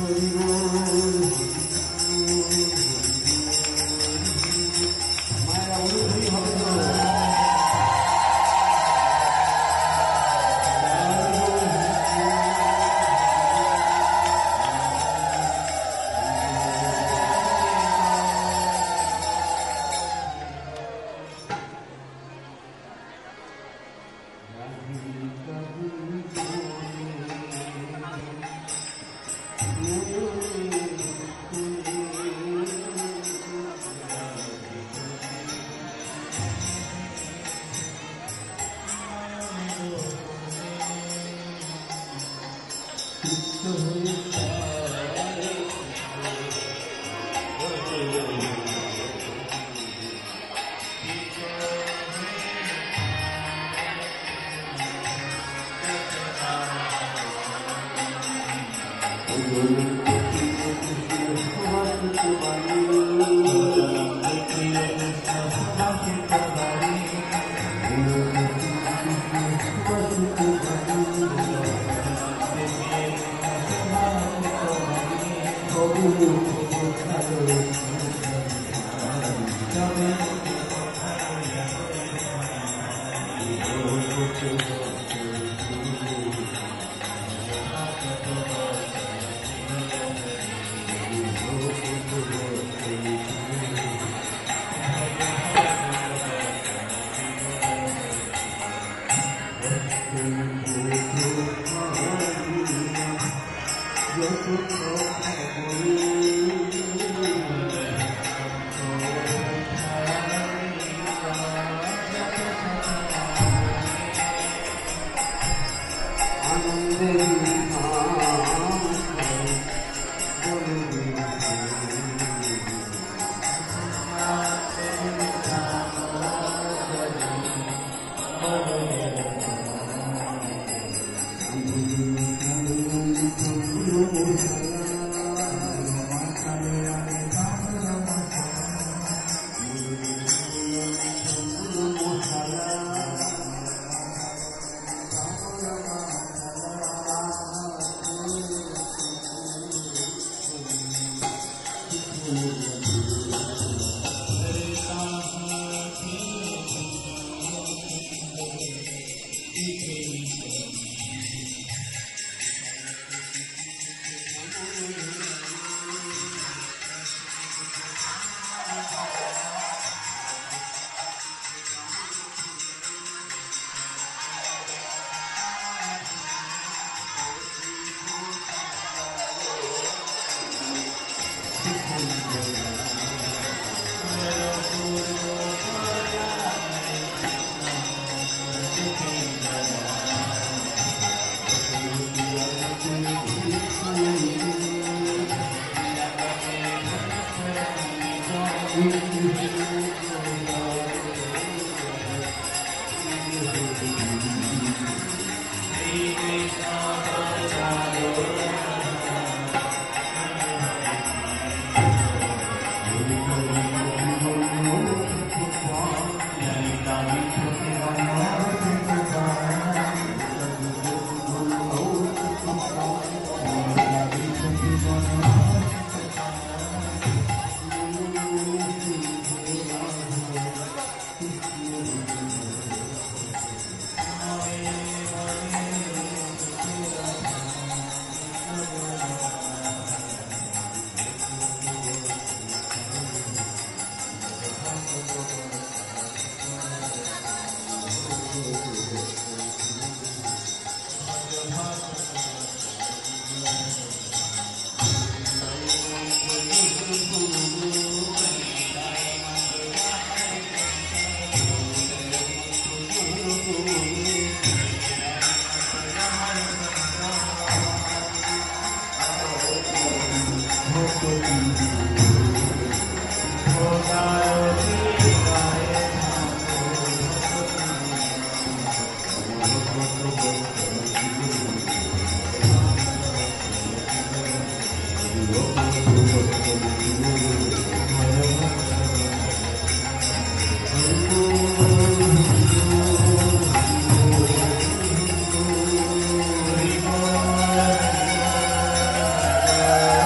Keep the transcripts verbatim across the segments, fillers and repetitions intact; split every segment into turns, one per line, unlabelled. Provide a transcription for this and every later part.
Hare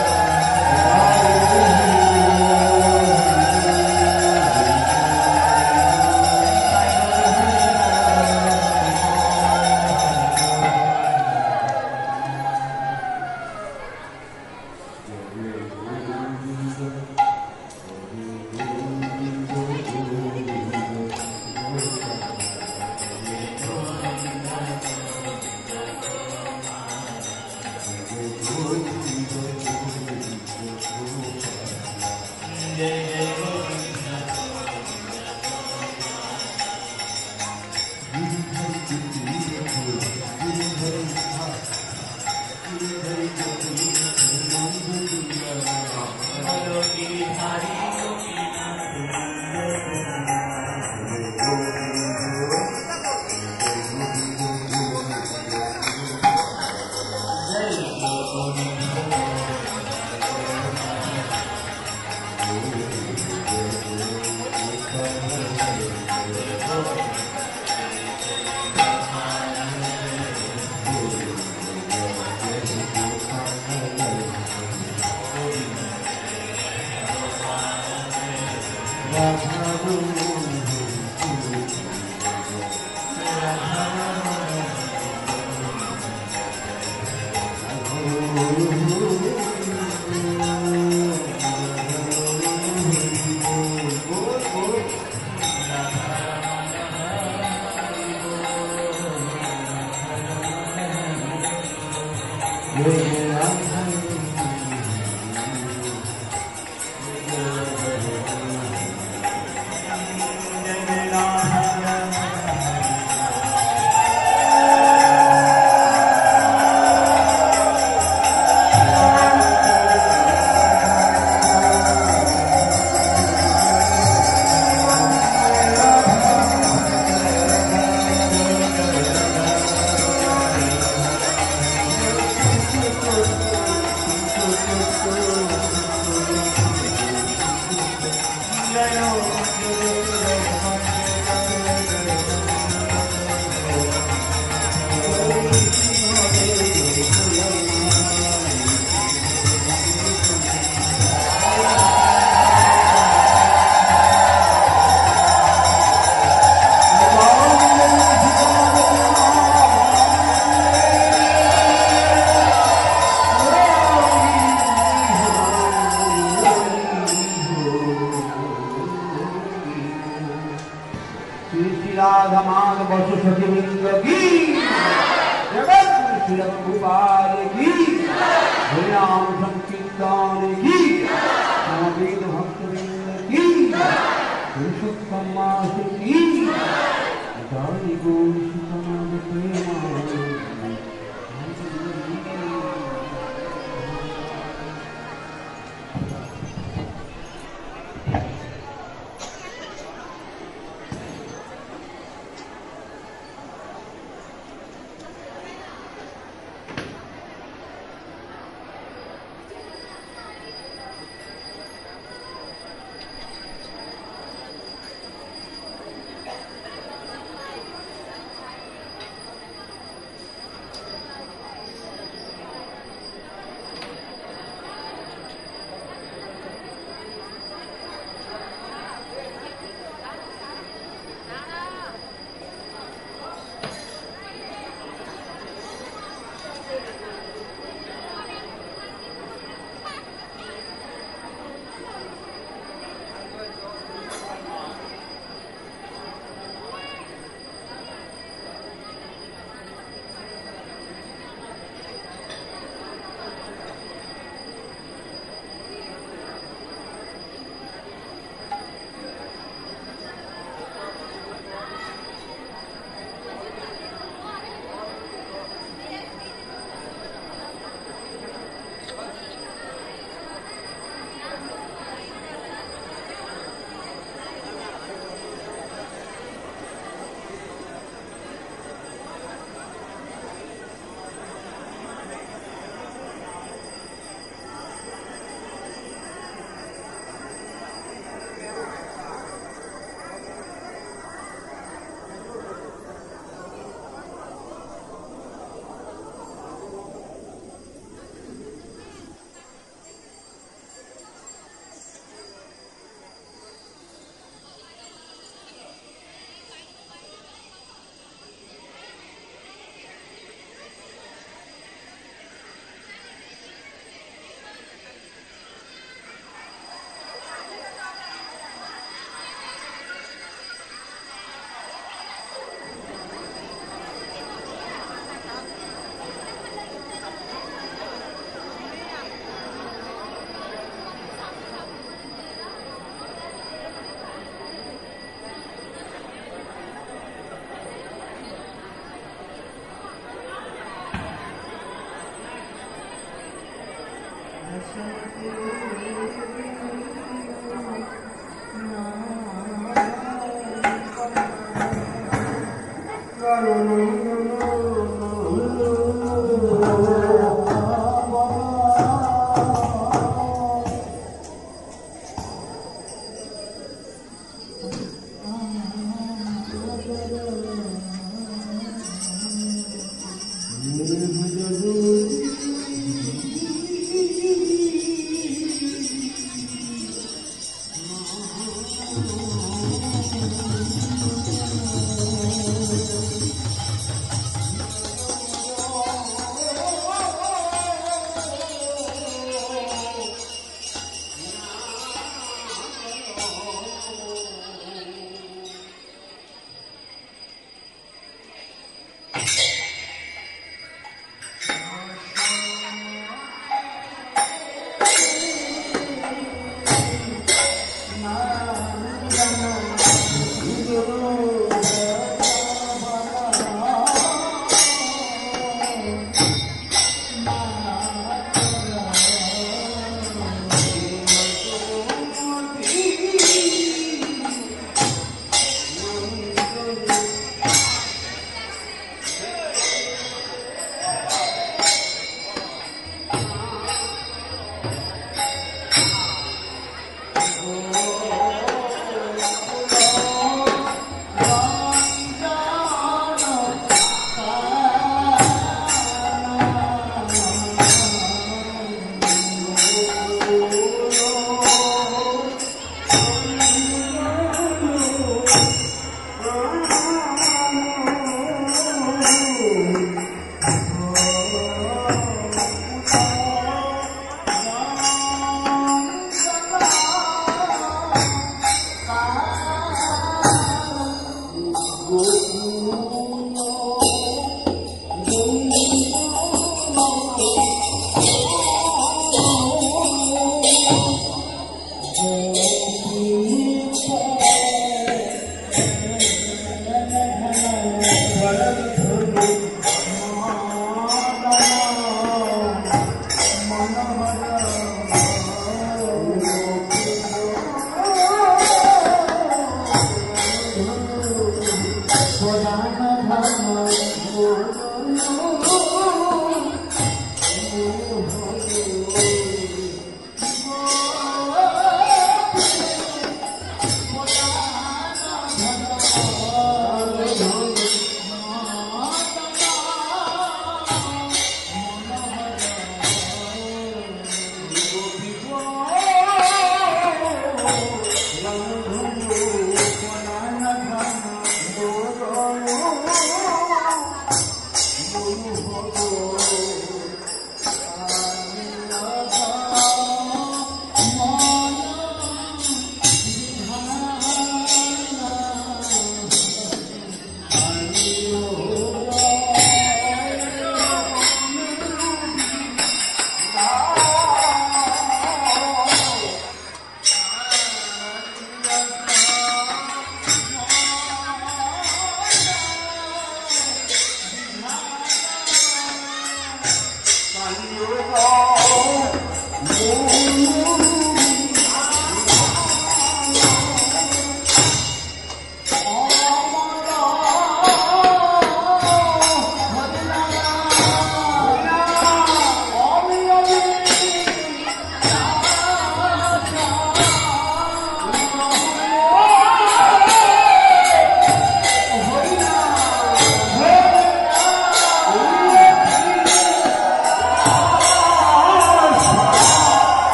Oh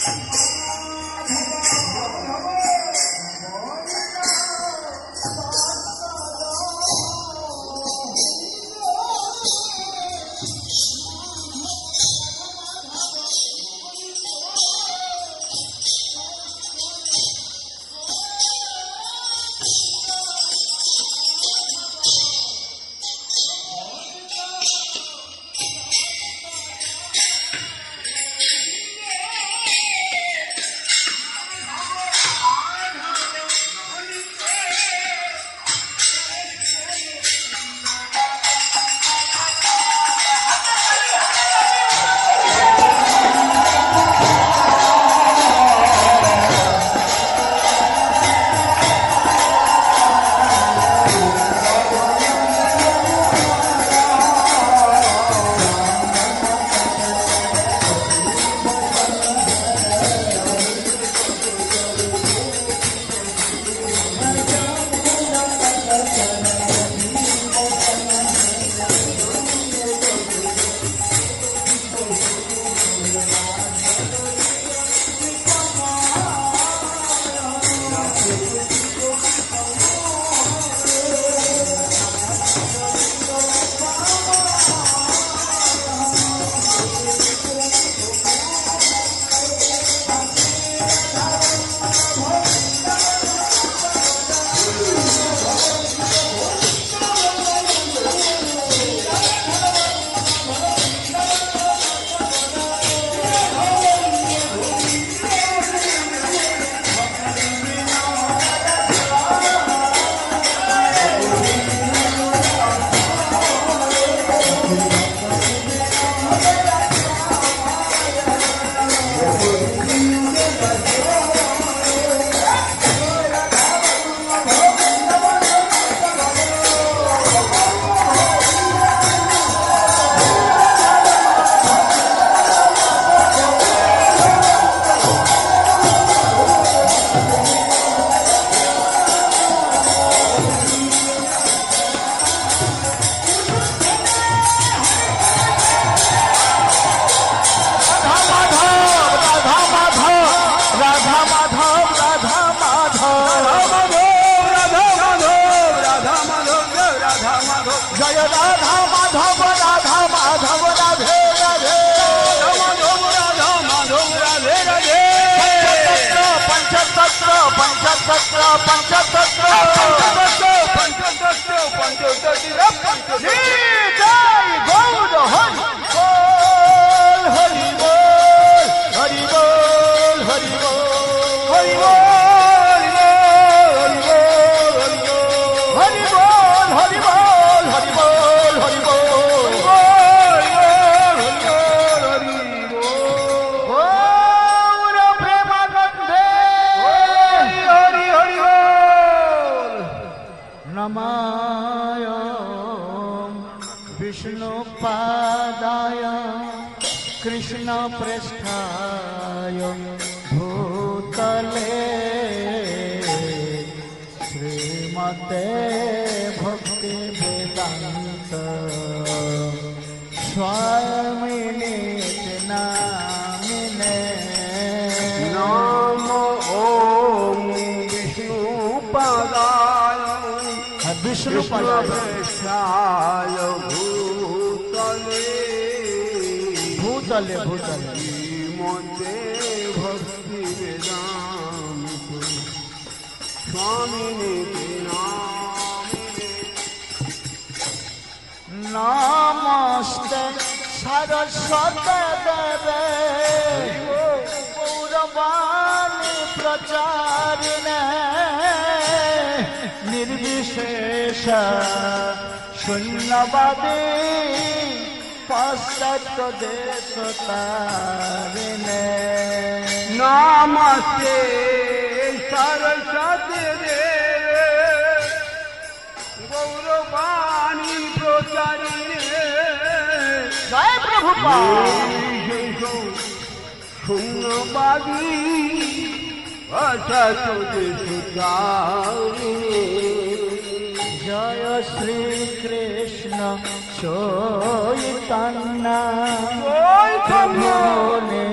Chaitanya Prabhu Nityananda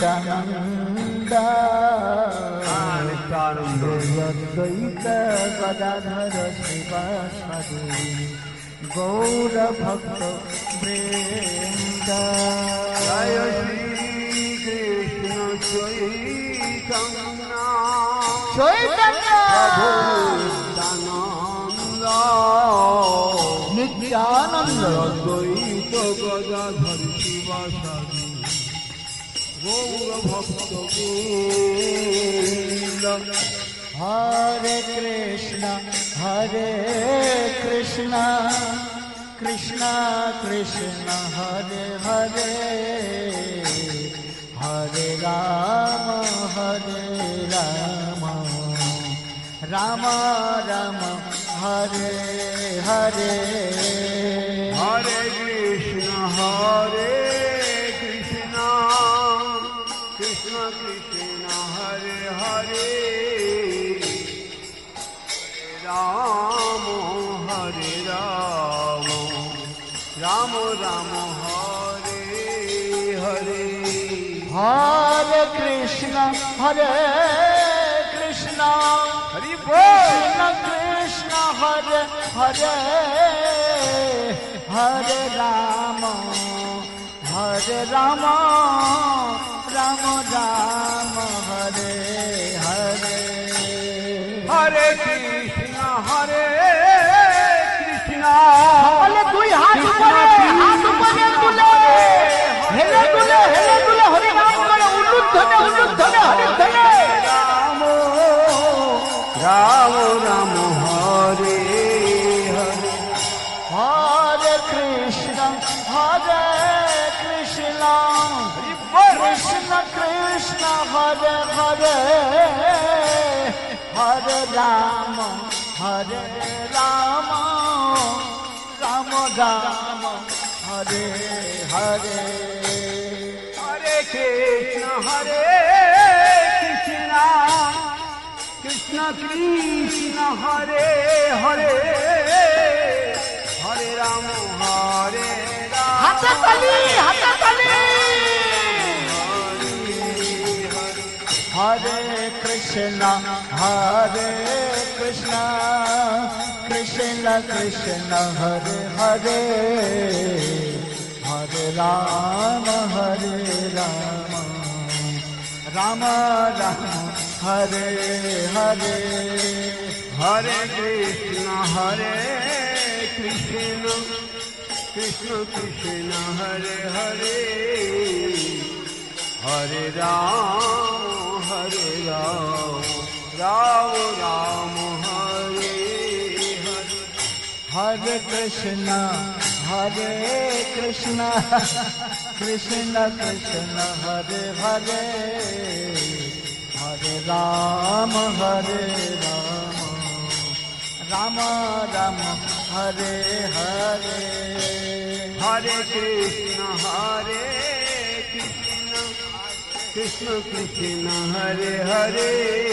Nityanand द्वैत गदाधर शिवासादि गौर भक्त वृंद
जय श्री कृष्ण चैतन्य
नित्यानंद
द्वैत गदाधर शिवासादि गौर भक्त वृंद
हरे कृष्ण हरे कृष्ण कृष्ण कृष्ण हरे हरे हरे राम हरे राम राम राम हरे हरे
हरे कृष्ण हरे कृष्ण कृष्ण कृष्ण हरे हरे राम हरे राम राम राम हरे हरे
हरे कृष्ण हरे कृष्ण
हरि
कृष्ण कृष्ण हरे हरे हरे राम हरे राम राम राम हरे हरे
हरे कृष्ण हरे कृष्ण
সকলে দুই হাত উপরে হাত উপরে তুলে হেলে দুলে হেলে দুলে হরি নাম করে উলুধ্বনি উলুধ্বনি হরি ধ্বনি
राम राम राम हरे हरे
हरे कृष्ण हरे कृष्ण कृष्ण कृष्ण हरे हरे हरे राम हरे राम राम राम हरे हरे
हरे कृष्ण हरे कृष्ण कृष्ण कृष्ण हरे हरे हरे राम हरे राम
हाथे ताली हाथे ताली हरे कृष्ण हरे कृष्ण कृष्ण कृष्ण हरे हरे हरे राम हरे राम राम राम हरे हरे
हरे कृष्ण हरे कृष्ण कृष्ण कृष्ण हरे हरे हरे राम हरे राम राम राम हरे हरे
हरे कृष्ण हरे कृष्ण कृष्ण कृष्ण हरे हरे हरे राम हरे राम राम राम हरे हरे
हरे कृष्ण हरे कृष्ण कृष्ण कृष्ण हरे हरे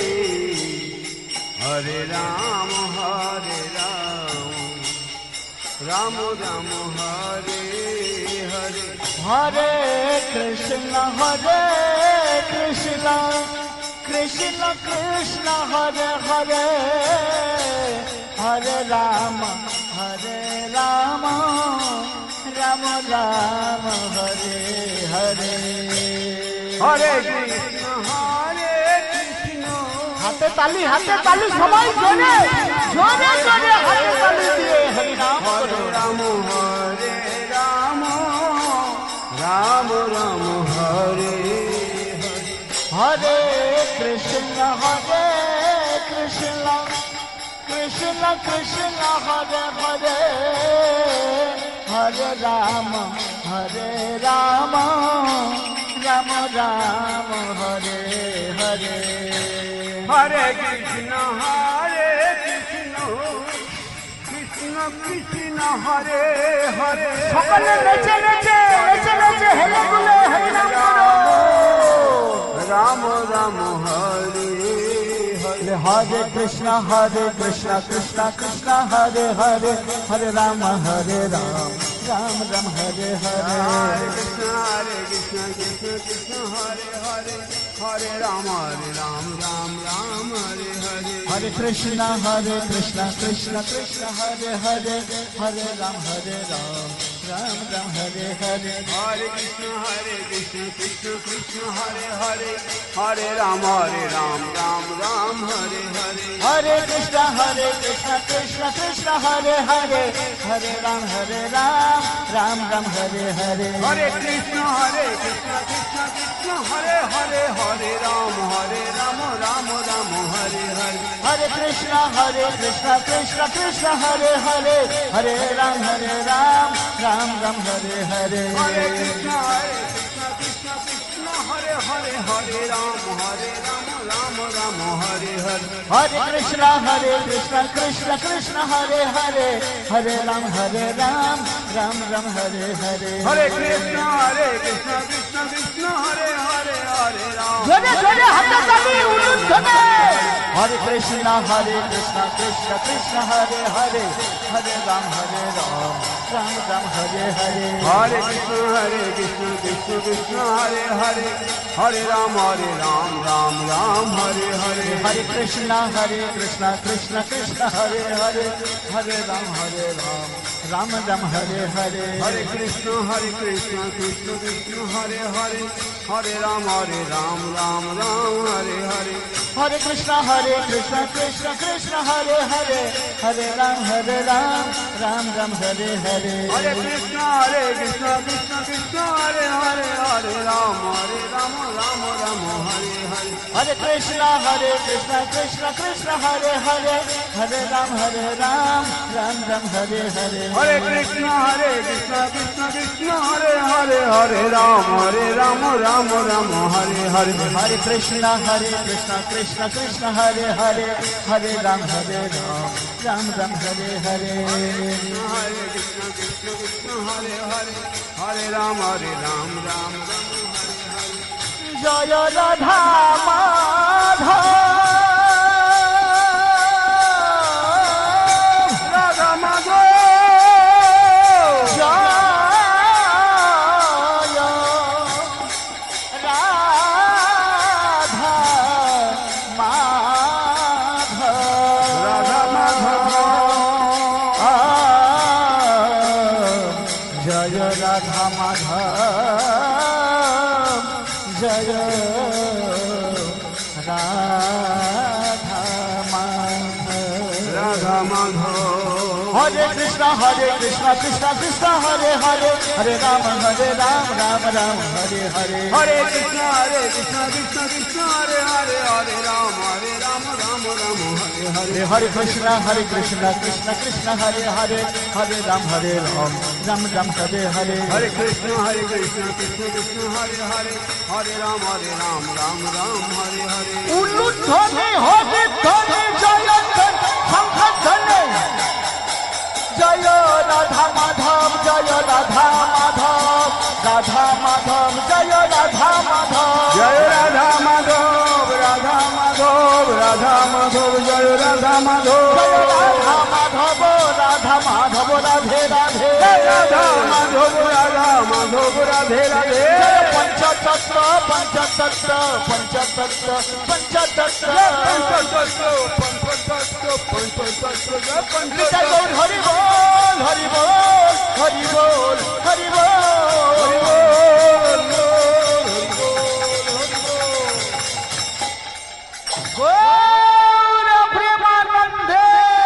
हरे राम हरे राम राम राम हरे हरे
हरे कृष्ण हरे कृष्ण कृष्ण कृष्ण हरे हरे हरे राम हरे राम राम राम हरे हरे
हरे कृष्ण हरे कृष्ण
हाथे ताली हाथे ताली सबाई जोरे जोरे जोरे हाथे ताली दिए हरि नाम
हरे राम हरे राम राम राम हरे
हरे कृष्ण हरे कृष्ण कृष्ण कृष्ण हरे हरे हरे राम हरे राम राम राम हरे हरे
हरे कृष्ण हरे कृष्ण कृष्ण कृष्ण हरे हरे
সকলে নেচে নেচে নেচে নেচে হেলে দুলে হরি নাম করো
राम राम हरे हरे
हरे कृष्ण हरे कृष्ण कृष्ण कृष्ण हरे हरे हरे राम हरे राम राम राम हरे हरे
हरे कृष्ण हरे कृष्ण कृष्ण कृष्ण हरे हरे हरे राम हरे राम राम राम हरे हरे
हरे कृष्ण हरे कृष्ण कृष्ण कृष्ण हरे हरे हरे राम हरे राम राम राम हरे हरे
हरे कृष्ण हरे कृष्ण कृष्ण कृष्ण हरे हरे हरे राम हरे राम राम राम हरे हरे
हरे कृष्ण हरे कृष्ण कृष्ण कृष्ण हरे हरे हरे राम हरे राम राम राम हरे हरे
हरे कृष्ण हरे कृष्ण कृष्ण कृष्ण हरे हरे हरे राम हरे राम राम राम हरे हरे
हरे कृष्ण हरे कृष्ण कृष्ण कृष्ण हरे हरे हरे राम हरे राम राम राम हरे हरे
हरे कृष्ण हरे कृष्ण कृष्ण कृष्ण हरे हरे हरे राम हरे राम राम राम हरे हरे
हरे कृष्ण हरे कृष्ण कृष्ण कृष्ण हरे हरे हरे राम हरे राम राम राम हरे हरे
हरे कृष्ण हरे कृष्ण कृष्ण कृष्ण हरे हरे हरे राम
जोरे जोरे हाथताली उलुध्वने हरे कृष्ण हरे कृष्ण कृष्ण कृष्ण हरे हरे हरे राम हरे राम राम राम हरे हरे
हरे कृष्ण हरे कृष्ण कृष्ण कृष्ण हरे हरे हरे राम हरे राम राम राम हरे हरे
हरे कृष्ण हरे कृष्ण कृष्ण कृष्ण हरे हरे हरे राम हरे राम राम राम हरे हरे
हरे कृष्ण हरे कृष्ण कृष्ण कृष्ण हरे हरे हरे राम हरे राम राम राम हरे हरे
हरे कृष्ण हरे कृष्ण कृष्ण कृष्ण हरे हरे हरे राम हरे राम राम राम हरे हरे
हरे कृष्ण हरे कृष्ण कृष्ण कृष्ण हरे हरे हरे राम हरे राम राम राम हरे हरे
हरे कृष्ण हरे कृष्ण कृष्ण कृष्ण हरे हरे हरे राम हरे राम राम राम हरे हरे
हरे कृष्ण हरे कृष्ण कृष्ण कृष्ण हरे हरे हरे राम हरे राम राम राम हरे हरे
हरे कृष्ण हरे कृष्ण कृष्ण कृष्ण हरे हरे हरे राम हरे राम राम राम हरे हरे
हरे कृष्ण कृष्ण कृष्ण हरे हरे हरे राम हरे राम राम राम हरे हरे
जय राधा माधव
राधा माधव
जय राधा माधव
राधा माधव
जय राधा माधव जय राधा माधव
राधा माधव
हरे कृष्ण हरे कृष्ण कृष्ण कृष्ण हरे हरे हरे राम हरे राम राम राम हरे हरे
हरे कृष्ण हरे कृष्ण कृष्ण कृष्ण हरे हरे हरे राम हरे राम राम राम हरे हरे
हरे कृष्ण हरे कृष्ण कृष्ण कृष्ण हरे हरे हरे राम हरे राम राम राम हरे हरे
हरे कृष्ण हरे कृष्ण कृष्ण कृष्ण हरे हरे हरे राम हरे राम राम राम हरे हरे
उलुध्वनि होते ध्वनि जय शंख ध्वनि जय राधा माधव जय राधा माधव राधा माधव जय राधा माधव
जय राधा माधव राधा माधव राधा माधव जय राधा माधव
जय राधा माधव राधा माधव राधे राधे
राधा माधव राधा माधव राधे राधे
पंचतत्व पंचतत्व पंचतत्व पंचतत्व निताई गौर हरि बोल हरि बोल हरि बोल हरि बोल गौर प्रेमानंदे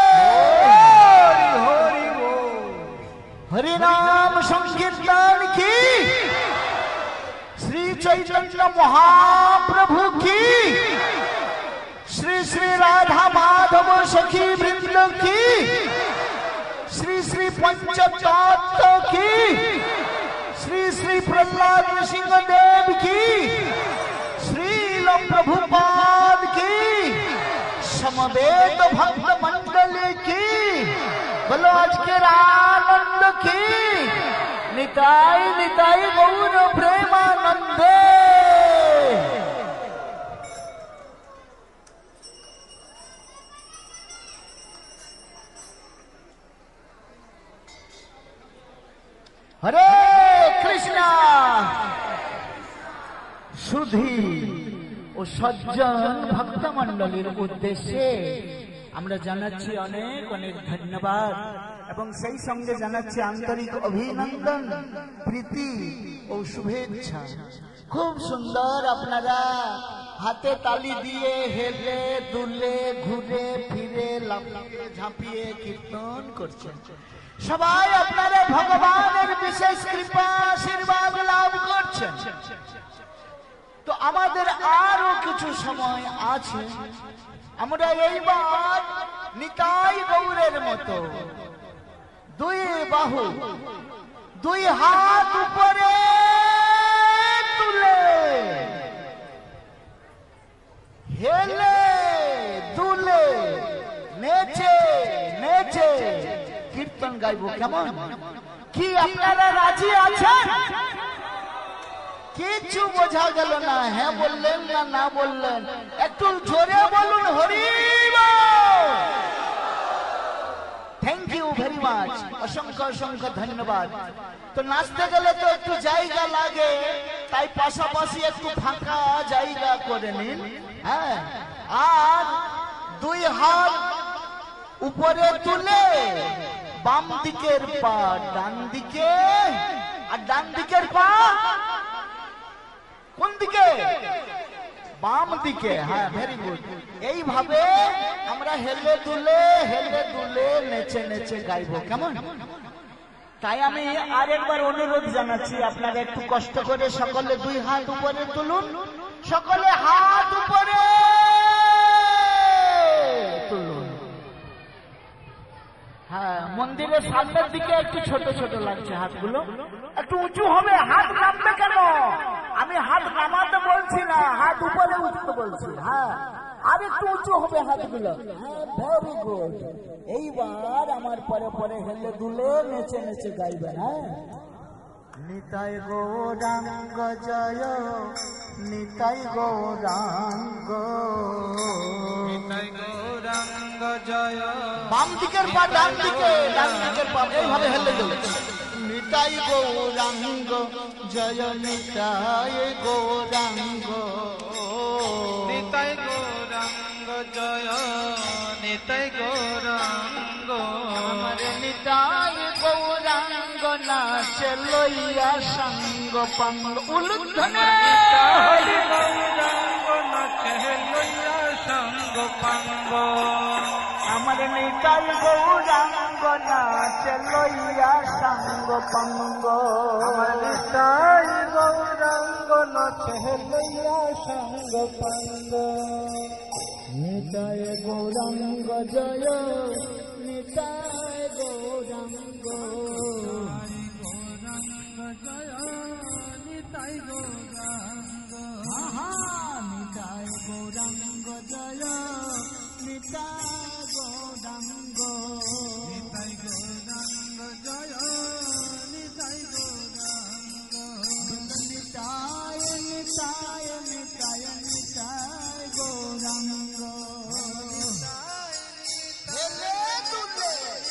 हरि नाम संकीर्तन की श्री चैतन्य महाप्रभु की श्री श्री राधा माधव सखी वृंद की श्री श्री पंचतत्व की श्री श्री प्रहलाद सिंह देव की श्रील प्रभुपाद की समवेत भक्त मंडल की बोलो आज के आनंद की निताई निताई गौर प्रेमानंदे সুধী ও সজ্জন ভক্তমণ্ডলীর উদ্দেশ্যে আমরা জানাচ্ছি অনেক অনেক ধন্যবাদ এবং সেই সঙ্গে জানাচ্ছি আন্তরিক অভিনন্দন, প্রীতি ও শুভেচ্ছা। খুব সুন্দর আপনারা হাতে তালি দিয়ে হেলে দুলে ঘুরে ফিরে লাফিয়ে ঝাঁপিয়ে কীর্তন করছেন। সবাই আপনারা ভগবানের বিশেষ কৃপা আশীর্বাদ লাভ করছেন। তো আমাদের আরো কিছু সময় আছে, আমরা এইবার নিতাই গৌরের মতো দুই বাহু দুই হাত উপরে তুলে হেলে দুলে নেচে নেচে কীর্তন গাইব। কেমন কি আপনারা রাজি আছেন? কিছু বোঝা গেল না, হ্যাঁ বললেন না না বললেন, একটু জোরে বলুন হরি বল। থ্যাংক ইউ ভেরি মাচ, অসংখ্য অসংখ্য ধন্যবাদ। তো নাচতে গেলে তো একটু জায়গা লাগে, তাই পাশাপাশি একটু ফাঁকা জায়গা করে নিন। হ্যাঁ, আর দুই হাত উপরে তুলে বাম দিকের পা ডান দিকে, আর ডান দিকের পা কোন দিকে? বাম দিকে। হ্যাঁ, ভেরি গুড। এইভাবে আমরা হেলে দুলে হেলে দুলে নেচে নেচে গাইব। কেমন? তাই আমি আরেকবার অনুরোধ জানাচ্ছি, আপনারা একটু কষ্ট করে সকলে দুই হাত উপরে তুলুন, সকলে হাত উপরে তুলুন। হ্যাঁ, মন্দিরের সামনের দিকে একটু ছোট ছোট লাগছে হাতগুলো, একটু উঁচু হবে। হাত নামবে কেন? আমি হাত নামাতে বলছি না, হাত উপরে উঠতে বলছি। হ্যাঁ, আর একটু উঁচু হবে হাতগুলো। হ্যাঁ, ভেরি গুড। এইবার আমার পরে পরে হেলে দুলে নেচে নেচে গাইবেন। হ্যাঁ, নিতাই গৌরাঙ্গ জয়, নিতাই গৌরাঙ্গ,
নিতাই গৌরাঙ্গ জয়।
বাম দিকের পা ডান দিকে, ডান দিকের পা এইভাবে হেলে দুলে। নিতাই গৌরাঙ্গ জয়, নিতাই গৌরাঙ্গ,
নিতাই গৌরাঙ্গ জয়, নিতাই গৌরাঙ্গ।
আমার নিতাই গৌরাঙ্গ নাচে লইয়া সঙ্গ পাঙ্গ উলুধ্বনি।
হরি গৌরাঙ্গ নাচে লইয়া সঙ্গ পাঙ্গ।
আমার নিতাই গৌরাঙ্গ নাচে লইয়া সঙ্গ পাঙ্গ।
আমার নিতাই গৌরাঙ্গ নাচে লইয়া সঙ্গ পাঙ্গ।
নিতাই গৌরাঙ্গ জয়, নিতাই গৌরাঙ্গ,
গৌরাঙ্গ জয়, নিতাই গৌরাঙ্গ।
আহা, নিতাই গৌরাঙ্গ জয়, নিতাই গৌরাঙ্গ,
নিতাই গৌরাঙ্গ জয়, নিতাই গৌরাঙ্গ।
নিতাই নিতাই নিতাই নিতাই গৌরাঙ্গ। হেলে দুলে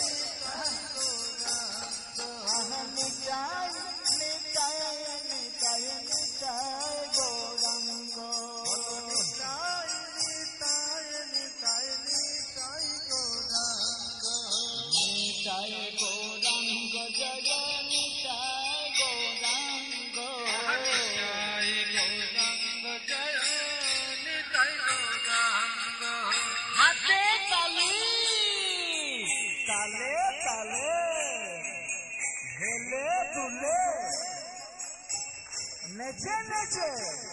নিতাই নিতাই নিতাই নিতাই গৌরাঙ্গ,
নিতাই নিতাই নিতাই নিতাই গৌরাঙ্গ।
নিতাই গৌরাঙ্গ জয়, নিতাই গৌরাঙ্গ,
নিতাই গৌরাঙ্গ জয়, নিতাই গৌরাঙ্গ।
হাতে তালি, তালে তালে হেলে দুলে নেচে নেচে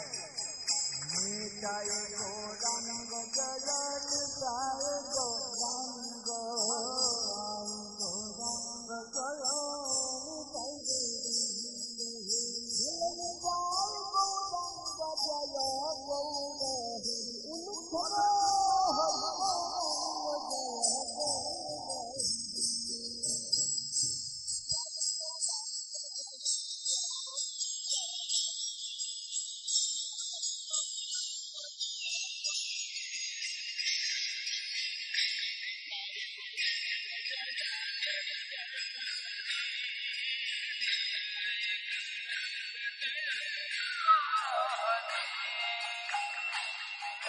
নিতাই গৌরাঙ্গ জয়, নিতাই গৌরাঙ্গ, গৌরাঙ্গ জয়, নিতাই গৌরাঙ্গ জয়, গৌর উলুধ্বনি।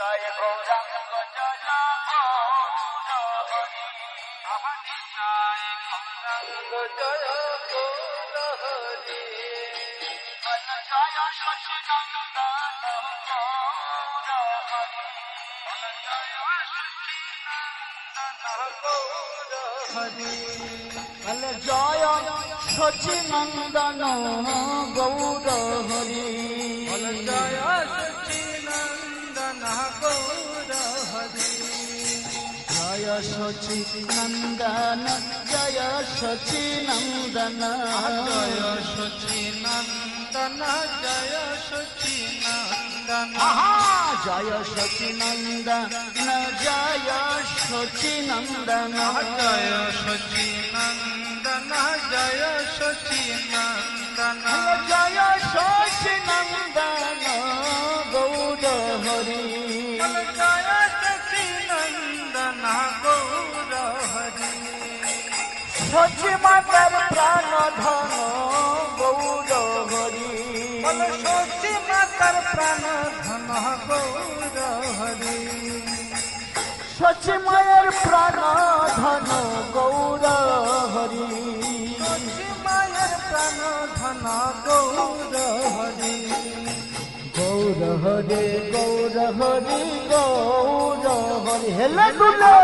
জয় গৌরাঙ্গ জয় গৌর হরি
নিতাই গৌরাঙ্গ জয় গৌর হরি
জয় সচিনন্দন গৌর হরি
জয় সচিনন্দন গৌর হরি
জয় সচিনন্দন গৌর হরি
জয় সচিনন্দন গৌর হরি
জয় সচিনন্দন জয় সচিনন্দন
জয় সচিনন্দন জয় সচিনন্দন
জয় সচিনন্দন জয় সচিনন্দন
জয় সচিনন্দন জয় সচিনন্দন
জয় সচিনন্দন গৌর হরি
জয় সচিনন্দন গৌর হরি
সচি মাতার প্রাণ ধন গৌর হরি
সচি মাতার প্রাণ ধন গৌর হরি
সচি মায়ের প্রাণ ধন গৌর হরি
সচি মায়ের প্রাণ ধন গৌর হরি
গৌর হরে গৌর হরি গৌর হরি হেলে দুলে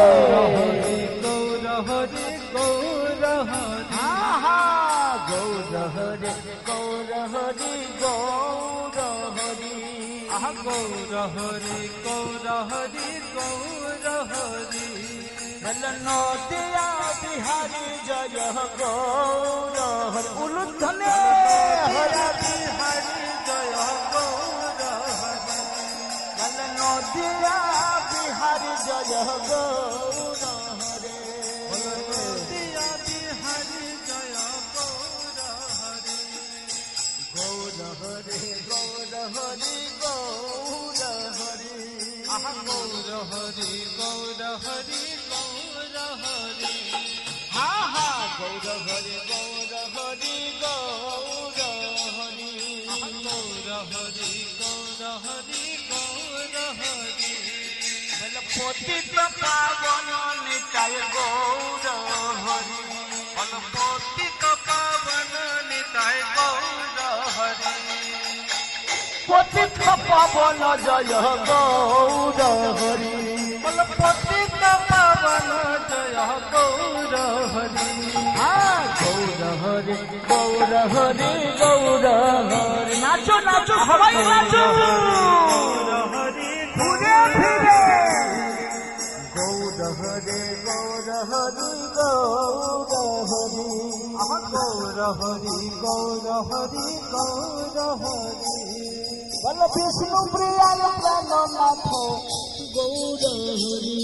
গৌর হরি গৌর হরি
আহা গৌর হরে গৌর হরি গৌর হরি
আহা গৌর হরি গৌর হরি গৌর হরি
নদিয়া বিহারি জয় গৌর হরি উলুধ্বনে হরি
বিহারি জয় গৌর হরি
নদিয়া বিহারি জয় গৌর হরে
নদিয়া বিহারি জয় গৌর হরি
গৌর হরে গৌর হরি গৌর হরি
আহা গৌর হরি গৌর হরি গৌর হরি
হা হা গৌর হরে গৌর হরি গৌর হরি
গৌর হরি গৌর হরি গৌর হরি
পতিত পাবন নিতাই গৌর হরি
পতিত পাবন নিতাই গৌর হরি
পতিত পাবন জয় গৌর হরি
পতিত পাবন জয় গৌর হরি
হ্যাঁ গৌর হরি গৌর হরি গৌর হরি নাচো নাচো সবাই নাচো
গৌর হরি
ঘুরে ফিরে গৌর হরে গৌর হরি গৌর হরি
গৌর হরি গৌর হরি গৌর হরি
বল বিষ্ণু প্রিয়ার প্রাণনাথ গৌর হরি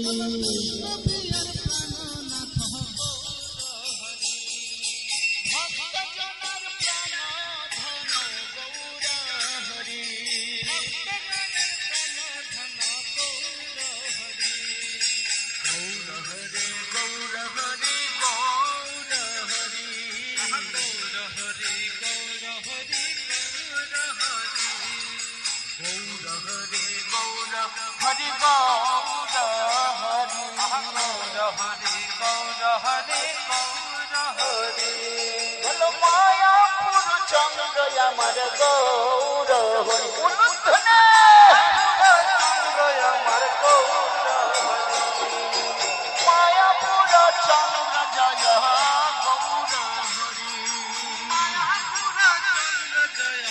হরি গৌর হরি
গৌর হরি গৌর হরি গৌর হরি
বলো মায়াপুর চন্দ্র আমার গৌর হরি উলুধ্বনে
চন্দ্র আমার গৌর হরি
মায়াপুর চন্দ্র জয় গৌর হরি
মায়াপুর চন্দ্র জয়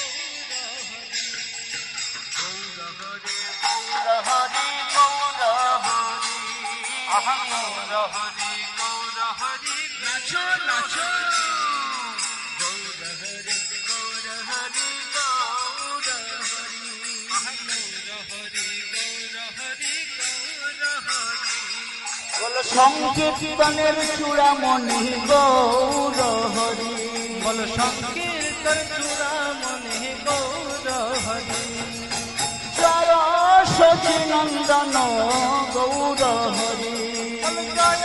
গৌর হরি
গৌর হরি গৌর হরি
আহা গৌর হরি গৌর হরি
নাচো নাচো গৌর হরি গৌর হরি গৌর হরি
আহা গৌর হরি গৌর হরি গৌর হরি
বলো সংকীর্তনের চূড়ামণি গৌর হরি
বল সংকীর্তন চূড়ামণি গৌর হরি
জয় সচিনন্দন গৌর হরি
বল জয়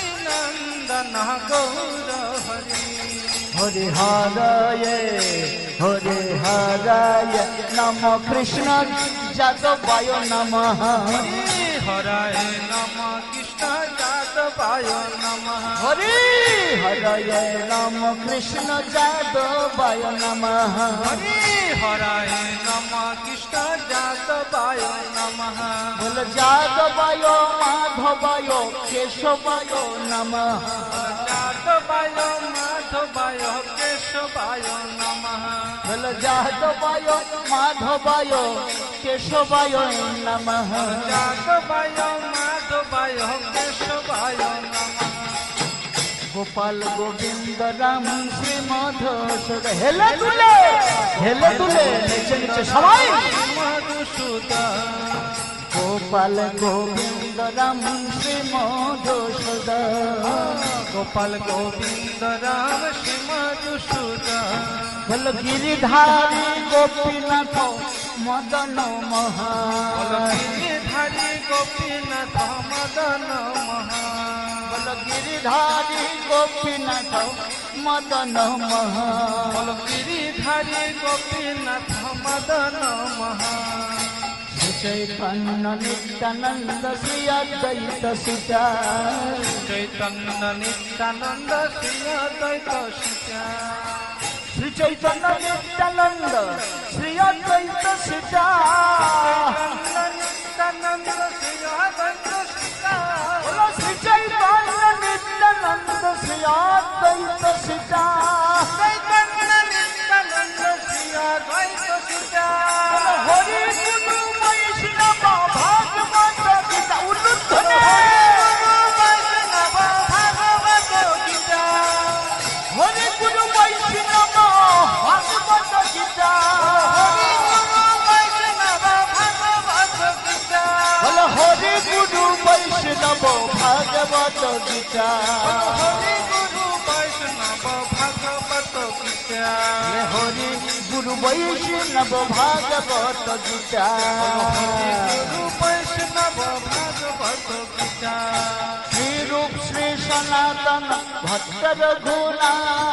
সচিনন্দন গৌর হরি
হরি হরয়ে হরে হরায় নম কৃষ্ণ যাদবায় নমঃ
হরায় নম কৃষ্ণ যাদবায় নমঃ
হরে হরায় নম কৃষ্ণ যাদবায় নমঃ
হরে হরায় নম কৃষ্ণ যাদবায় নমঃ
বল যাদবায় মাধবায় কেশবায় নমঃ
যাদবায় মাধবায় কেশবায় নমঃ
বল যাদবায় মাধবায় কেশবায় নমঃ
যাদবায় মাধবায় কেশবায় নমঃ
গোপাল গোবিন্দ রাম শ্রী মধুসূদন হেলে তুলে হেলে তুলে নিচে নিচে সবাই
মধুসূদন
গোপাল গোবিন্দ রাম শ্রী মধুসূদন
গোপাল গোবিন্দ রাম শ্রী মধুসূদন
বল গিরিধারী গোপীনাথ মদন মহা
গিরিধারী গোপীনাথ মদন মহা
বল গিরিধারী গোপীনাথ মদন মহা
বল গিরিধারী গোপীনাথ মদন মহা
চৈতন্য নিত্যানন্দ শ্রী অদ্বৈত সীতা
চৈতন্য নিত্যানন্দ শ্রী অদ্বৈত সীতা
শ্রী চৈতন্য নিত্যানন্দ শ্রী অদ্বৈত সীতা
নিত্যানন্দ শ্রী অদ্বৈত সীতা
বলো শ্রী চৈতন্য নিত্যানন্দ শ্রী অদ্বৈত সীতা
চৈতন্য নিত্যানন্দ শ্রী অদ্বৈত সীতা
হরি গুরু বৈষ্ণব ভাগবত গীতা উল্লুধ্বনি
বৈষ্ণব ভাগবত গীতা
হরি গুরু বৈষ্ণব ভাগবত গীতা
বৈষ্ণব ভাগবত গীতা
বলো হরি গুরু বৈষ্ণব ভাগবত গীতা
হরি গুরু বৈষ্ণব ভাগবত গীতা
হরি গুরু বৈষ্ণব ভাগবত গীতা
গুরু বৈষ্ণব ভাগবত গীতা
শ্রী রূপ শ্রী সনাতন ভক্ত রঘুনা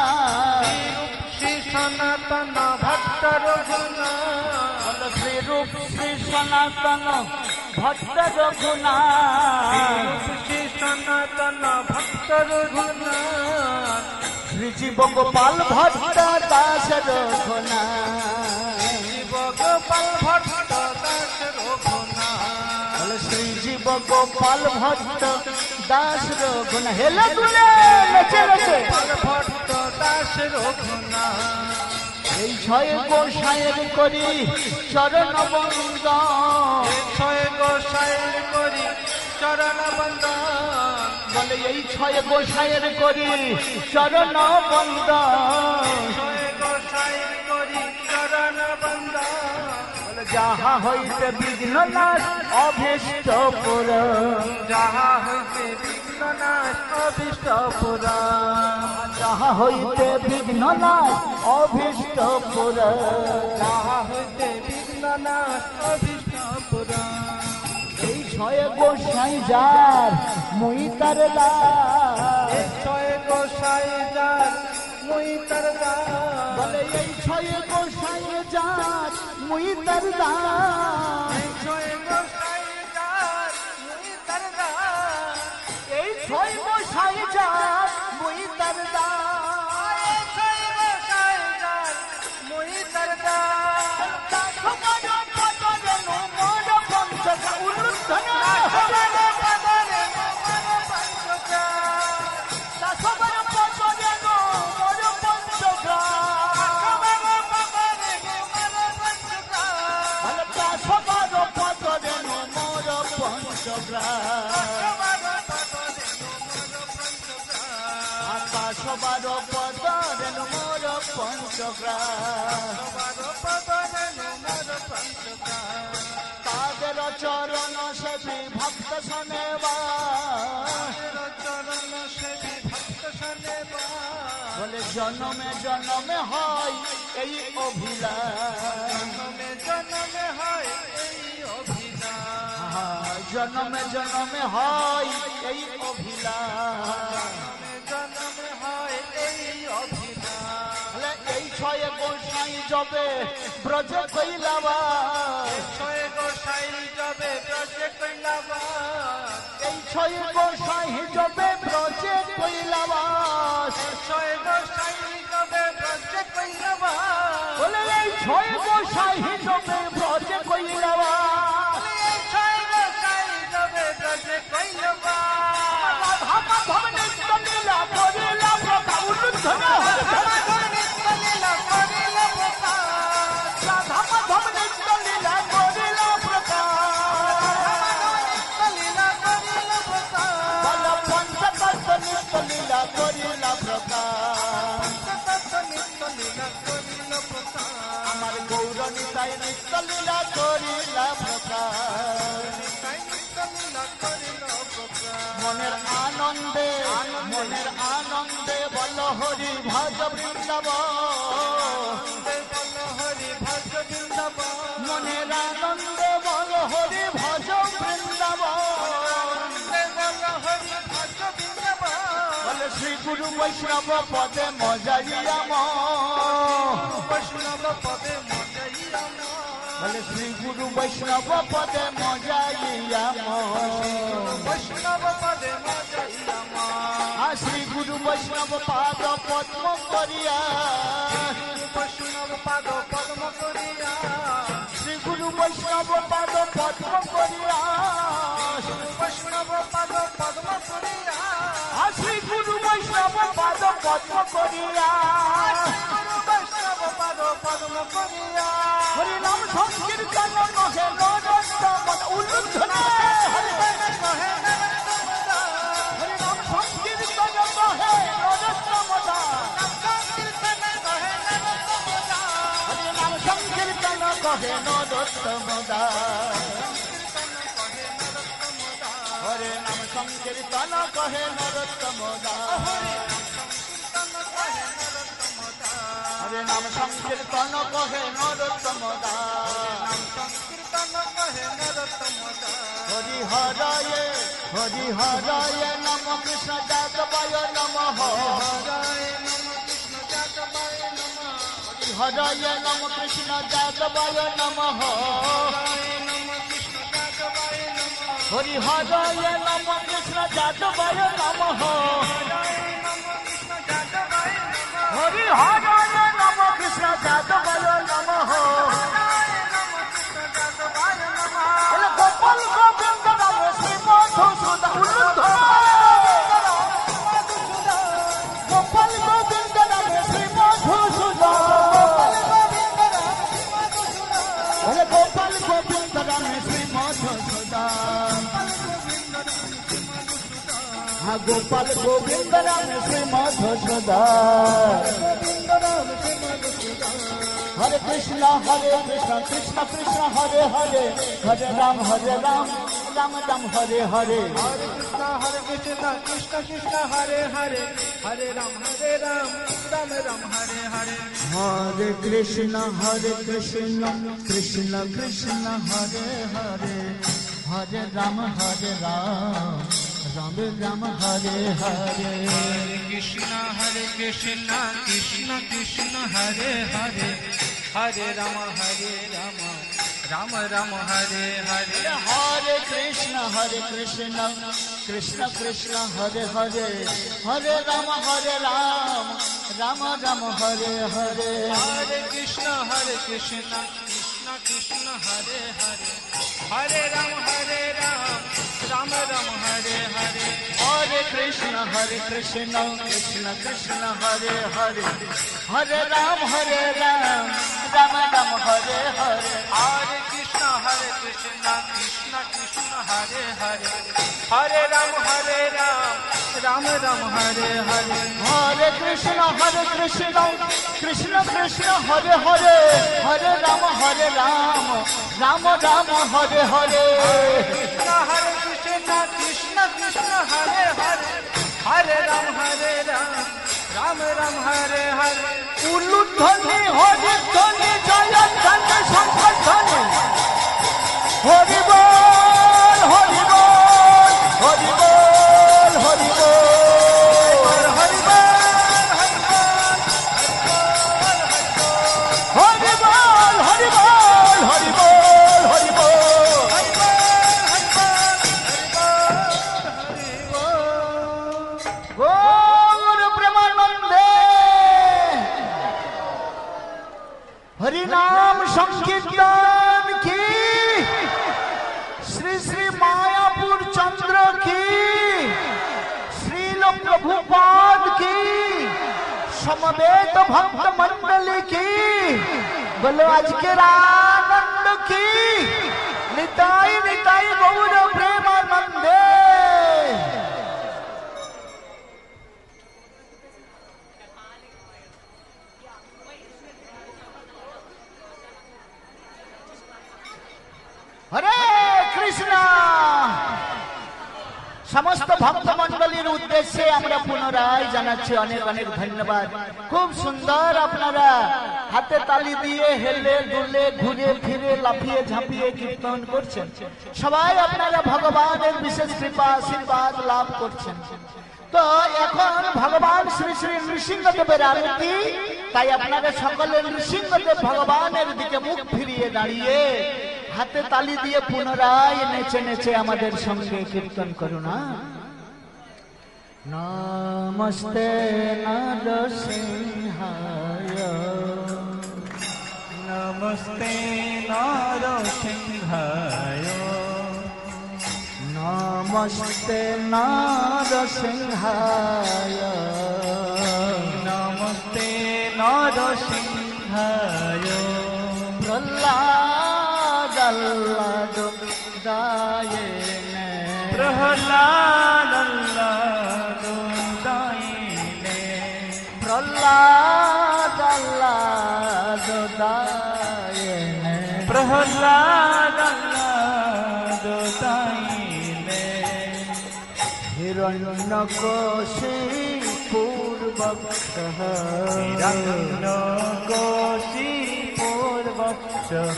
শ্রী সনাতন ভক্ত রঘুনা
বলো শ্রী রূপ শ্রী সনাতন ভক্ত রঘুনা
শ্রী সনাতন ভক্ত রঘুনা
শ্রী জীব গোপাল ভট্ট দাস রঘুনা
শিব গোপাল ভট্ট দাস রঘুনা
বলো শ্রী জীব গোপাল ভট্ট দাস রঘুনা হেলে তুলে নেচে নেচে
ভট্ট দাস রঘুনা
এই ছয় গোসাইয়ের করি চরণ বন্দ
ছয় গোসাইয়ের করি চরণ বন্দন
বলে এই ছয় গোসাইয়ের করি চরণ বন্দ
ছয় গোসাইয়ের করি চরণ বন্দন
বলে যাহা হইতে বিঘ্ন নাশ অভীষ্ট পুর
যাহা হইতে বিঘ্ন নাশ অভীষ্ট পুরাণ
যাহা হইতে বিঘ্ন নাশ অভীষ্ট পুর
যাহা হইতে বিঘ্ন নাশ অভীষ্ট পুরাণ
এই ছয় গোসাই যার মুই তার লাল
ছয় গোসাই যার মুই তার দাস
বলে এই ছয় গোসাই যার মুই তার লাল
ছয় গোসাই যার মুই তার দাস
এই ছয় গোসাই যার মুই তার লাল
ছয় গোসাই যার মুই তার দাস
সবার পদরে মোর পঞ্চগ্রাম তাদের চরণ সেবী ভক্ত শোনেবা
চরণ সেবী ভক্ত শোনেবা
বলে জনমে জনমে হয় এই অভিলাষ
জনমে জনমে হয় এই অভিলাষ
জনমে জনমে হয় এই অভিলাষ
জনমে হয় এই অভিলাষ
বলে এই ছয়ে গোসাই যাবে ব্রজে কইলাবা
ছয় গোসাই যাবে ব্রজে কইলাবা
এই ছয়ে গোসাই যাবে ব্রজে কইলাবা
ছয় গোসাই যাবে ব্রজে কইলাবা
বলে এই ছয়ে গোসাই যাবে ব্রজে কইলাবা
ছয় গোসাই যাবে ব্রজে কইলাবা
রাধা মাধব নিত্য লীলা করিলা প্রভা উলুধ্বনি রাধা মাধব নিত্য লীলা করিলা প্রভা বল পঞ্চতত্ত্ব নিত্য লীলা করিলা প্রভা আমার গৌর নিতাই নিত্য লীলা করিলা প্রভা মনের আনন্দে মনের আনন্দে বল হরি ভজ বৃন্দাবন মনের আনন্দে বল হরি ভজ বৃন্দাবন বলে শ্রী গুরু বৈষ্ণব পদে মজাইয়াম
বৈষ্ণব পদে মজাইয়াম
বলে শ্রী গুরু বৈষ্ণব পদে মজাইয়াম
বৈষ্ণব পদে মজাইয়াম
শ্রী গুরু বৈষ্ণব পাদ পদ্ম করিয়া
বৈষ্ণব পাদ পদ্ম করিয়া
শ্রী গুরু বৈষ্ণব পাদ পদ্ম করিয়া
বৈষ্ণব পাদ পদ্ম করিয়া
শ্রী গুরু বৈষ্ণব পাদ পদ্ম করিয়া
বৈষ্ণব পাদ পদ্ম করিয়া
হরিনাম সংকীর্তন কহে নরোত্তম উলুধ্বনি হরিনাম সংকীর্তন কহে নরোত্তম হরিনাম সংকীর্তন কহে নরোত্তম হরে নাম সংকীর্তন কহে নরোত্তম হরে নাম সংকীর্তন কহে নরোত্তম হরি হরায় হরি হরায় নম কৃষ্ণ যাদবায় নম হরি হরায় নম কৃষ্ণ যাদবায় নম হরি হরায় নম কৃষ্ণ যাদবায় নম হরি হরায় নম কৃষ্ণ যাদবায় নম গোপাল গোবিন্দ নাম শ্রী মধুসূদন গোপাল গোবিন্দ নাম শ্রী মধুসূদন গোপাল গোবিন্দ নাম শ্রী মধুসূদন হ্যাঁ গোপাল গোবিন্দ নাম শ্রী মধুসূদন হরে কৃষ্ণ হরে কৃষ্ণ কৃষ্ণ কৃষ্ণ হরে হরে হরে রাম হরে রাম রাম রাম হরে হরে
হরে কৃষ্ণ হরে কৃষ্ণ কৃষ্ণ কৃষ্ণ হরে হরে হরে রাম হরে রাম রাম রাম হরে হরে
হরে কৃষ্ণ হরে কৃষ্ণ কৃষ্ণ কৃষ্ণ হরে হরে হরে রাম হরে রাম রাম রাম হরে হরে
হরে কৃষ্ণ হরে কৃষ্ণ কৃষ্ণ কৃষ্ণ হরে হরে হরে রাম হরে রাম রাম রাম হরে হরে
হরে কৃষ্ণ হরে কৃষ্ণ কৃষ্ণ কৃষ্ণ হরে হরে হরে রাম হরে রাম রাম রাম হরে হরে
হরে কৃষ্ণ হরে কৃষ্ণ কৃষ্ণ কৃষ্ণ হরে হরে হরে রাম হরে রাম রাম রাম হরে হরে
হরে কৃষ্ণ হরে কৃষ্ণ কৃষ্ণ কৃষ্ণ হরে হরে হরে রাম হরে রাম রাম রাম হরে হরে
হরে কৃষ্ণ হরে কৃষ্ণ কৃষ্ণ কৃষ্ণ হরে হরে হরে রাম হরে রাম রাম রাম হরে হরে
হরে কৃষ্ণ হরে কৃষ্ণ কৃষ্ণ কৃষ্ণ হরে হরে হরে রাম হরে রাম রাম রাম হরে হরে
কৃষ্ণ হরে কৃষ্ণ কৃষ্ণ কৃষ্ণ হরে হরে হরে রাম হরে রাম রাম রাম হরে হরে
উলুধ্বনি হরি ধ্বনি জয় ধ্বনি শঙ্কর ধ্বনি হরি বল হরি বল হরি বল হরি বল
হরি বল হরি বল হরি বল
শ্রী শ্রী মায়াপুর চন্দ্র কি, শ্রীল প্রভুপাদ কি, সমবেত ভক্ত মন্ডলী কি, বলো আজকের আনন্দ কি, নিতাই নিতাই গৌর প্রেমানন্দে। হরে কৃষ্ণ। সমস্ত ভক্ত মন্ডলীর উদ্দেশ্যে আমরা পুনরায় জানাচ্ছি অনেক অনেক ধন্যবাদ। খুব সুন্দর আপনারা হাতে তালি দিয়ে হেলে দুলে ঘুরে ফিরে লাফিয়ে ঝাঁপিয়ে কীর্তন করছেন। সবাই আপনারা ভগবানের বিশেষ কৃপা আশীর্বাদ লাভ করছেন। তো এখন ভগবান শ্রী শ্রী নৃসিংহদেবের আরতি, তাই আপনারা সকলে নৃসিংহদেব ভগবানের দিকে মুখ ফিরিয়ে দাঁড়িয়ে হাতে তালি দিয়ে পুনরায় নেচে নেচে আমাদের সঙ্গে কীর্তন করুন। নমস্তে নরসিংহায়,
নমস্তে নরসিংহায়,
নমস্তে নরসিংহায়,
নমস্তে নরসিংহায়,
প্রহ্লাদ দায়েনে,
প্রহ্লাদ দায়েনে,
প্রহ্লাদ দায়েনে,
প্রহ্লাদ দায়েনে,
হিরণ্যকশিপুর্বক্ষঃ,
হিরণ্যকশিপুর্বক্ষঃ,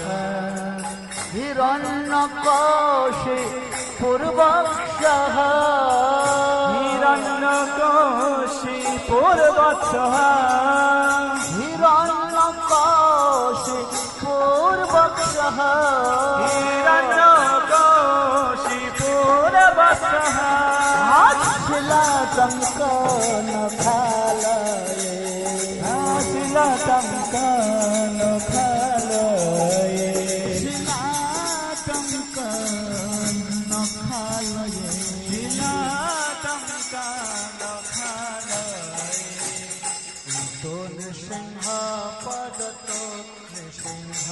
হিরণ্যকশিপুর্বক্ষঃ,
হিরণ্যকশিপুর্বক্ষঃ,
হিরণ্যকশিপুর্বক্ষঃ,
হিরণ্যকশিপুর্বক্ষঃ,
শিলাটঙ্কনখালয়ে,
শিলাটঙ্কনখালয়ে,
শিলাটঙ্কনখালয়ে,
শিলাটঙ্কনখালয়ে,
তো নৃসিংহ পদত নৃসিংহ,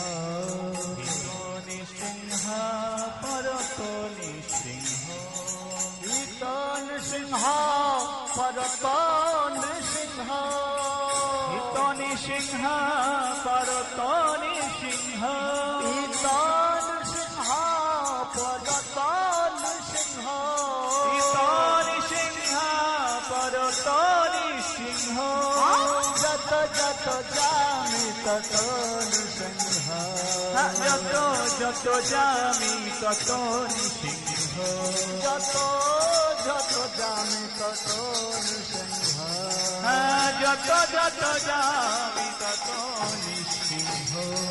নৃসিংহ পরত নৃসিংহ,
ইতো নৃসিংহ পরত নৃসিংহ,
হিত নৃসিংহ পরত নৃসিংহ,
ইতো নৃসিংহ পরত নৃসিংহ,
হিত নৃসিংহ পরত নৃসিংহ,
যত যত যামি তত নৃসিংহ,
যত যত যামি তত নৃসিংহ,
যত যত যামি তত নৃসিংহ,
যত যত যামি তত নৃসিংহ,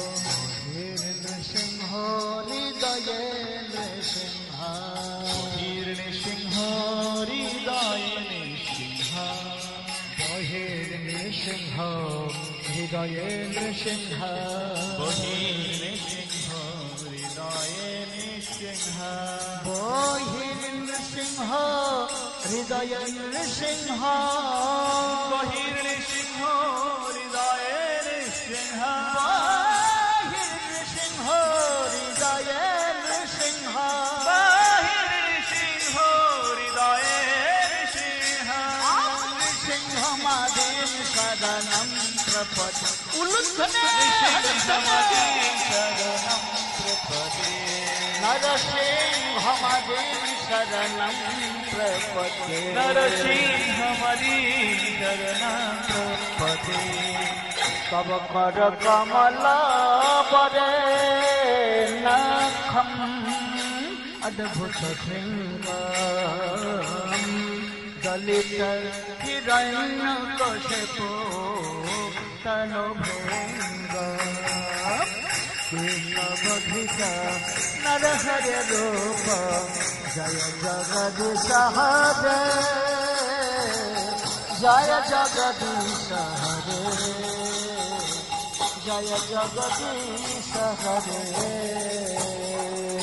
নৃসিংহ হৃদয়ে নৃসিংহ,
নৃসিংহ হৃদয়ে নৃসিংহ,
বহির নৃসিংহ হৃদয়ে নৃসিংহ,
বহির্নৃসিংহ হৃদয়ে নৃসিংহ,
বহির নৃসিংহ হৃদয়ে নৃসিংহ,
বহির্নৃসিংহ হৃদয়ে নৃসিংহ,
বহির নৃসিংহ হৃদয়ে নৃসিংহ,
বহির্নৃসিংহ হৃদয়ে নৃসিংহ,
নৃসিংহ মাদিম শরণম প্রপদে,
নৃসিংহমাদিং শরণং প্রপদে,
নরসিংহ মাদিম শরণম প্রপদে,
নরসিংহমাদিং শরণং প্রপদে,
তব কর কমল বরে নখম অদ্ভুত শৃঙ্গ, দলিত হিরণ্য কশিপু তনু ভৃঙ্গ, কৃষ্ণবধিত নরহর রূপ, জয় জগদীশ হরে, জয় জগদীশ হরে, জয় জগদীশ হরে।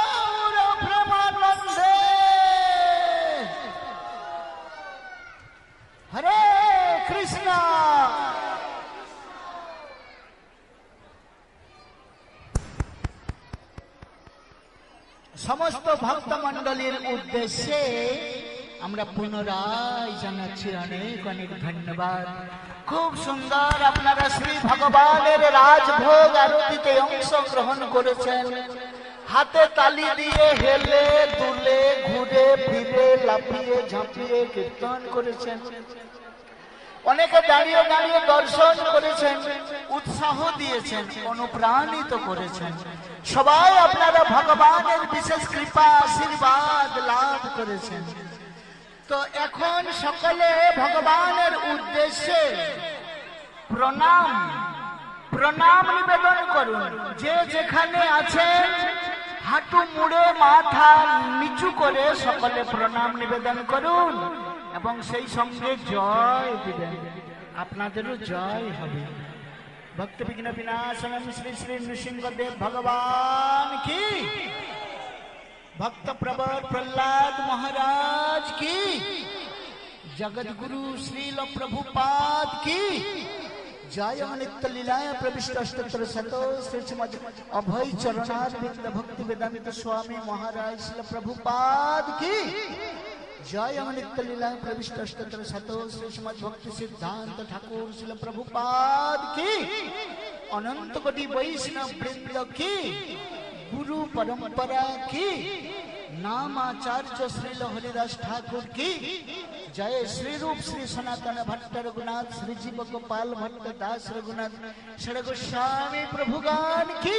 সমস্ত ভক্ত মন্ডলীর উদ্দেশ্যে আমরা পুনরায় জানাচ্ছি অনেক অনেক ধন্যবাদ। খুব সুন্দর আপনারা শ্রী ভগবানের রাজভোগ আরতিতে অংশগ্রহণ করেছেন। হাতে তালি দিয়ে হেলে দুলে ঘুরে ফিরে লাফিয়ে ঝাঁপিয়ে কীর্তন করেছেন। অনেকে দাঁড়িয়ে দাঁড়িয়ে দর্শন করেছেন, উৎসাহ দিয়েছেন, অনুপ্রাণিত করেছেন। সবাই আপনারা ভগবানের বিশেষ কৃপা আশীর্বাদ লাভ করেছেন। তো এখন সকলে ভগবানের উদ্দেশ্যে প্রণাম প্রণাম নিবেদন করুন। যে যেখানে আছেন হাঁটু মুড়ে মাথা নিচু করে সকলে প্রণাম নিবেদন করুন এবং সেই সঙ্গে জয় দিবেন। আপনাদেরও জয় হবে। ভক্ত বিঘ্ন বিনাশনম শ্রী শ্রী নৃসিংহদেব ভগবান কি, ভক্ত প্রবর প্রহ্লাদ महाराज की, जगत गुरु श्रील प्रभुपाद की जय। नित्य लीलाय प्रविष्ट अष्टोत्तर शतो श्री श्रीमद् अभय चरणारविंद भक्ति वेदांत स्वामी महाराज श्रील प्रभुपाद की जय। नित्य लीलाय प्रविष्ट अष्टोत्तर शतो श्री श्रीमद् भक्ति सिद्धांत ठाकुर श्रील प्रभुपाद की, अनंत कोटि वैष्णव वृंद की, गुरु परंपरा की, नाम आचार्य श्री हरिदास ठाकुर की जय। श्री रूप श्री सनातन भट्ट रघुनाथ श्री जीव गोपाल भट्ट दास रघुनाथ षड गोस्वामी प्रभुगान की।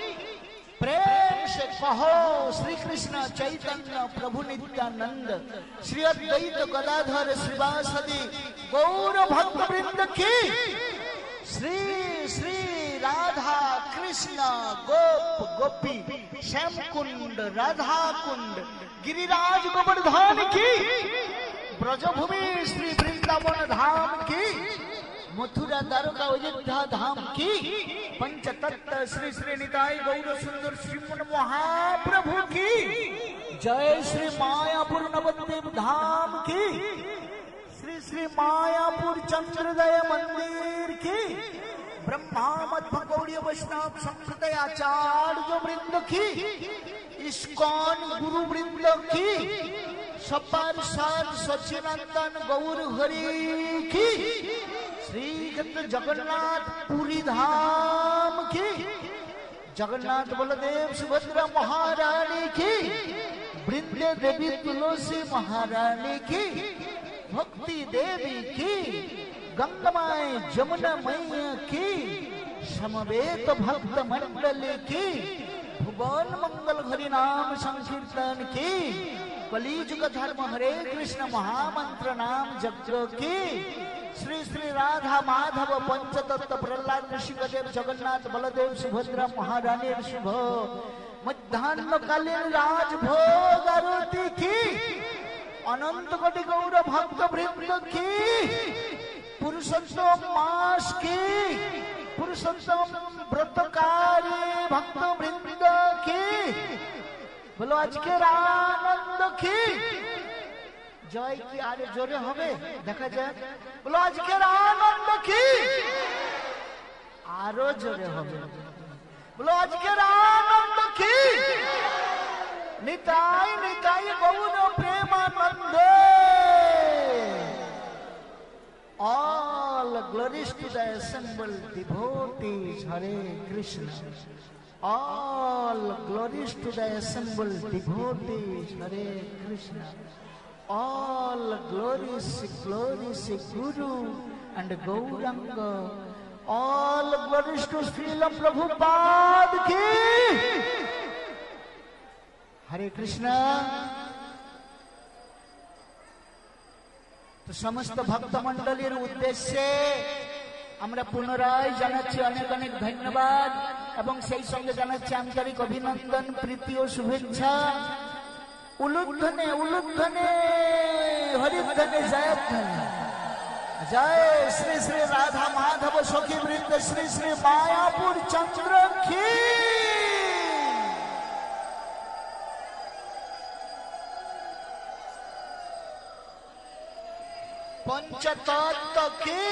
प्रेम से कहो श्री कृष्ण चैतन्य प्रभु नित्यानंद श्री अद्वैत गदाधर श्रीवासदि गौर भक्त वृंद की। श्री श्री राधा कृष्ण गोप गोपी श्याम कुंड राधा कुंड गिरिराज गोवर्धन की, ब्रजभूमि श्री वृंदावन धाम की, मथुरा द्वारका अयोध्या धाम की, पंचतत्व श्री श्री निताई गौर सुंदर श्रीमन महाप्रभु की जय। श्री मायापुर नवद्वीप धाम की, श्री श्री मायापुर चंद्रोदय मंदिर की, ब्रह्मा मध्व गौड़ीय वैष्णव संप्रदाय आचार्य वृंद की, इस्कॉन गुरु वृंद की, सपार्षद सचिनंदन गौर हरि की, श्री क्षेत्र जगन्नाथ पुरी धाम की, जगन्नाथ बलदेव सुभद्रा महारानी की, वृंदे देवी तुलसी महारानी की, भक्ति देवी की, गंगामाई जमुना मैया की, समवेत भक्त मंडली की, भुवन मंगल हरि नाम संकीर्तन की, कलिजुग धर्म हरे कृष्ण महामंत्र नाम यज्ञ की, श्री श्री राधा माधव पंचतत्व प्रहलाद ऋषिकदेव जगन्नाथ बलदेव सुभद्रा महारानी शुभ मध्याह्न कालीन राजभोग आरती की, अनंत कोटि गौर भक्त वृंद की, पुरुषोत्तम मास की, पुरुषोत्तम व्रतकारी भक्त वृंद की, बोलो आज के आनंद की जय की। आरे जोरे होबे देखा जाए, बोलो आज के आनंद की, आरो जोरे होबे, बोलो आज के आनंद की। निताई निताई गौर Premanand. All glories to the assembled devotees, Hare Krishna. All glories to the assembled devotees, Hare Krishna. All glories, glories, Guru and Gauranga. All glories to Srila Prabhupada ki. Hare Krishna. तो समस्त भक्त मंडलीर उद्देश्ये আমরা পুনরায় জানাচ্ছি অনেক অনেক ধন্যবাদ এবং সেই সঙ্গে জানাচ্ছি আন্তরিক অভিনন্দন, প্রীতি ও শুভেচ্ছা। উলুধ্বনে উলুধ্বনে হরিধ্বনে জয়ধ্বনে জয় শ্রী শ্রী রাধা মাধব সখী বৃন্দ শ্রী শ্রী মায়াপুর চন্দ্রক্ষী। पंचतत्व की,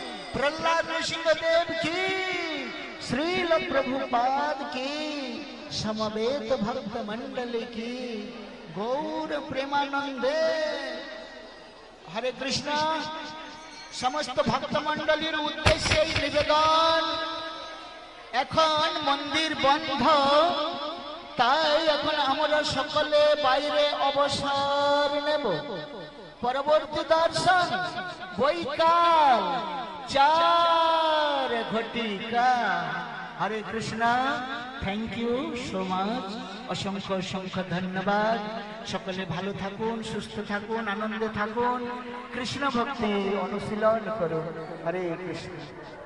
प्रहलाद नृसिंहदेव की, श्रील प्रभुपाद की, সমবেত ভক্ত মন্ডলী কি গৌর প্রেমানন্দে। হরে কৃষ্ণ। সমস্ত ভক্ত মন্ডলীর উদ্দেশ্যে এই নিবেদন, এখন মন্দির বন্ধ, তাই এখন আমরা সকলে বাইরে অবসর নেব। পরবর্তী দর্শন বৈকাল চার ঘটিকা। Hare Krishna. Thank you so much. অসংখ্য অসংখ্য ধন্যবাদ। সকলে ভালো থাকুন, সুস্থ থাকুন, আনন্দে থাকুন, কৃষ্ণ ভক্তি অনুশীলন করুন। হরে কৃষ্ণ।